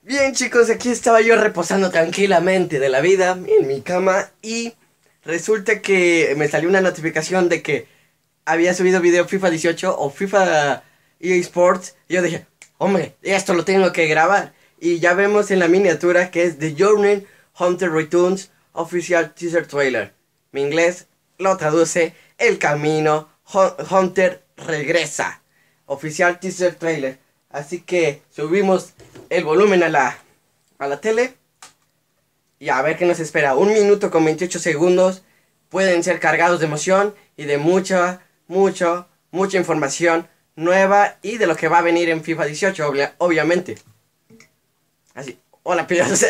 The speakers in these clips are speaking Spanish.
Bien chicos, aquí estaba yo reposando tranquilamente de la vida en mi cama y resulta que me salió una notificación de que había subido video FIFA 18 o FIFA EA Sports y yo dije, hombre, esto lo tengo que grabar. Y ya vemos en la miniatura que es The Journey Hunter Returns Official Teaser Trailer. Mi inglés lo traduce El Camino Hunter Regresa Oficial Teaser Trailer. Así que subimos el volumen a la tele y a ver qué nos espera. 1 minuto con 28 segundos. Pueden ser cargados de emoción y de mucha información nueva y de lo que va a venir en FIFA 18, obviamente. Así, hola pillos.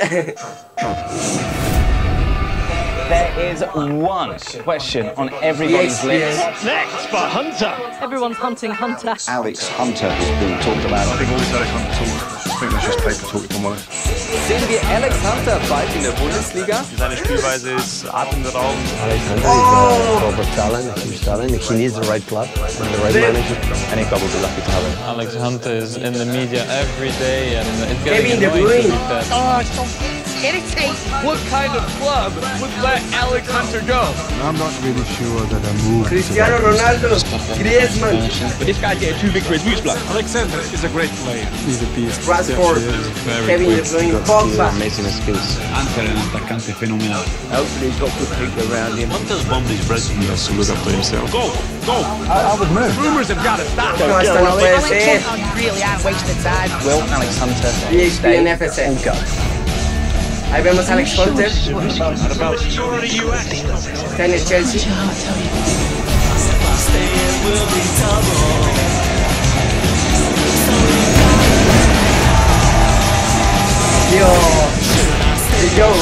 There is one question on everybody's lips. What's next for Hunter? Everyone's hunting Hunter. Alex Hunter has been talked about. I think all this Alex Hunter talk, I think that's just paper talk, if I'm honest. Sehen wir Alex Hunter bald in der Bundesliga? Seine Spielweise ist atemberaubend. Alexander is a proper talent, a huge talent. He needs the right club and the right manager. Any club will be lucky to have him. Alex Hunter is in the media every day and it's Kevin getting De annoying to Bruyne. read that. Oh, it's so irritating. What kind of club would let Alex Hunter go? I'm not really sure that I moved. Cristiano Ronaldo, Griezmann, But this guy's getting too big for his boots, blood. Alexander is a great player. He's a beast. Rashford, Kevin De Bruyne, Pogba. Amazing skills. Hunter è un attaccante fenomenale. Hopefully he's got good people around him. Hunter's bombed his president. He has to look after himself. Go, go. I would move. Rumors have got to stop. No, esto no puede ser. Really aren't wasting time. Will Alex Hunter ESPN FC. Ahí vemos a Alex Hunter. Está en el Chelsea. Dios,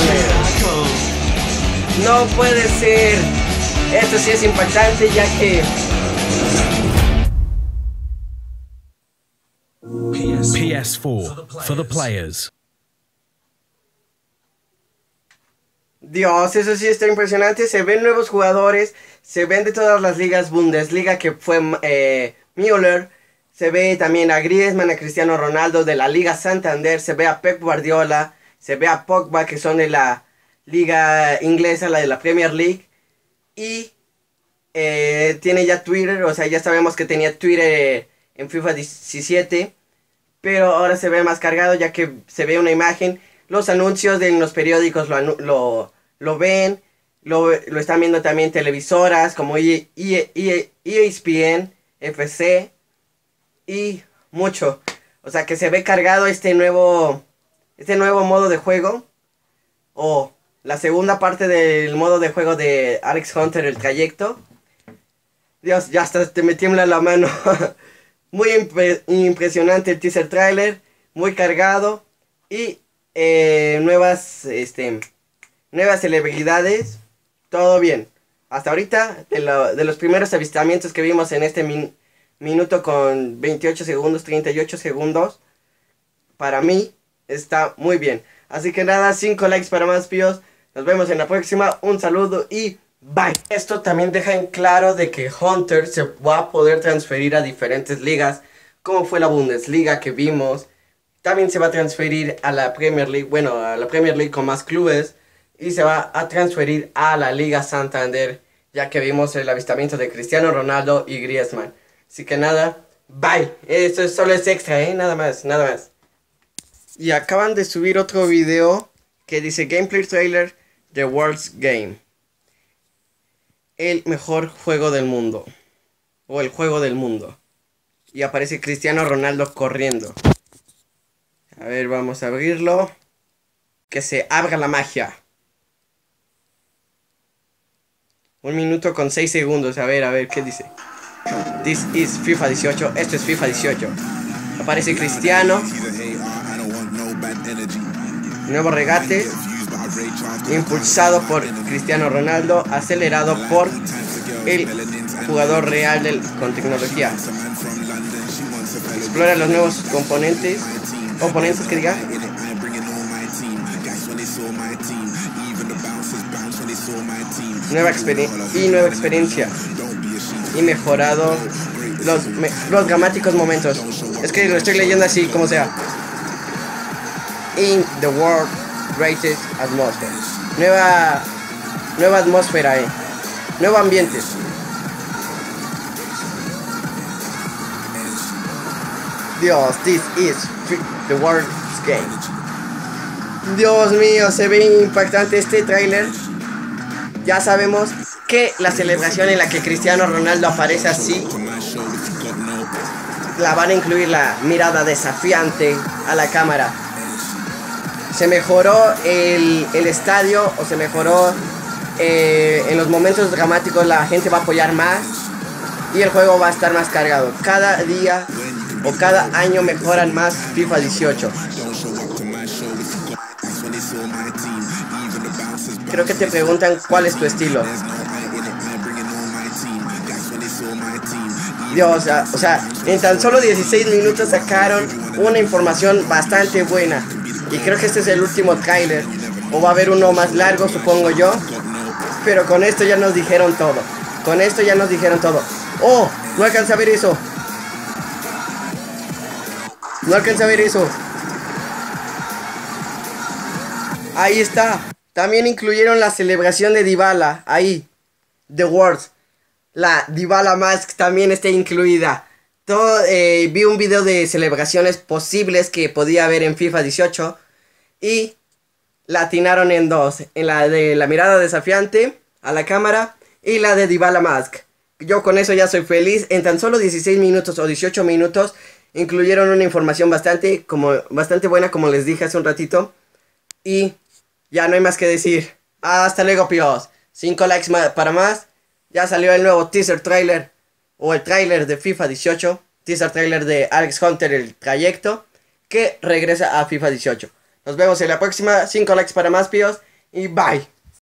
no puede ser. Esto sí es impactante ya que PS4 for the players. Dios, eso sí está impresionante. Se ven nuevos jugadores. Se ven de todas las ligas. Bundesliga, que fue Müller. Se ve también a Griezmann, a Cristiano Ronaldo de la Liga Santander. Se ve a Pep Guardiola. Se ve a Pogba, que son de la Liga Inglesa, la de la Premier League. Y tiene ya Twitter. O sea, ya sabemos que tenía Twitter en FIFA 17. Pero ahora se ve más cargado ya que se ve una imagen. Los anuncios de los periódicos lo ven. Lo están viendo también televisoras como ESPN, FC. Y mucho. O sea que se ve cargado este nuevo modo de juego. O la segunda parte del modo de juego de Alex Hunter, el trayecto. Dios, ya hasta me tiembla la mano. Muy impresionante el teaser trailer. Muy cargado. Y nuevas celebridades. Todo bien. Hasta ahorita, de los primeros avistamientos que vimos en este minuto con 28 segundos, 38 segundos. Para mí, está muy bien. Así que nada, 5 likes para más píos. Nos vemos en la próxima. Un saludo y bye. Esto también deja en claro de que Hunter se va a poder transferir a diferentes ligas. Como fue la Bundesliga que vimos. También se va a transferir a la Premier League. Bueno, a la Premier League con más clubes. Y se va a transferir a la Liga Santander. Ya que vimos el avistamiento de Cristiano Ronaldo y Griezmann. Así que nada, bye. Esto solo es extra, nada más. Y acaban de subir otro video que dice Gameplay Trailer The World's Game. El mejor juego del mundo. O el juego del mundo. Y aparece Cristiano Ronaldo corriendo. A ver, vamos a abrirlo. Que se abra la magia. 1 minuto con 6 segundos. A ver, ¿qué dice? This is FIFA 18. Esto es FIFA 18. Aparece Cristiano. Nuevo regate. Impulsado por Cristiano Ronaldo. Acelerado por el jugador real con tecnología. Explora los nuevos componentes. Oponentes que diga. Nueva experiencia. Y mejorado los dramáticos momentos. Es que lo estoy leyendo así como sea. in the world greatest atmosphere. Nueva atmósfera, nuevo ambiente. Dios, this is the world's game. Dios mío, se ve impactante este tráiler. Ya sabemos que la celebración en la que Cristiano Ronaldo aparece así, la van a incluir la mirada desafiante a la cámara. Se mejoró el estadio, o se mejoró en los momentos dramáticos. La gente va a apoyar más y el juego va a estar más cargado. Cada día o cada año mejoran más FIFA 18. Creo que te preguntan cuál es tu estilo. Dios, o sea, en tan solo 16 minutos sacaron una información bastante buena. Y creo que este es el último tráiler. O va a haber uno más largo, supongo yo. Pero con esto ya nos dijeron todo. Con esto ya nos dijeron todo. ¡Oh! No alcancé a ver eso. No alcancé a ver eso. Ahí está. También incluyeron la celebración de Dybala. Ahí. The Words. La Dybala Mask también está incluida. Vi un video de celebraciones posibles que podía haber en FIFA 18. Y la atinaron en dos. En la de la mirada desafiante a la cámara. Y la de Dybala Mask. Yo con eso ya soy feliz. En tan solo 16 minutos o 18 minutos incluyeron una información bastante buena, como les dije hace un ratito. Y ya no hay más que decir. Hasta luego, píos. 5 likes para más. Ya salió el nuevo teaser trailer. O el trailer de FIFA 18. Teaser trailer de Alex Hunter, el trayecto. Que regresa a FIFA 18. Nos vemos en la próxima. 5 likes para más, píos. Y bye.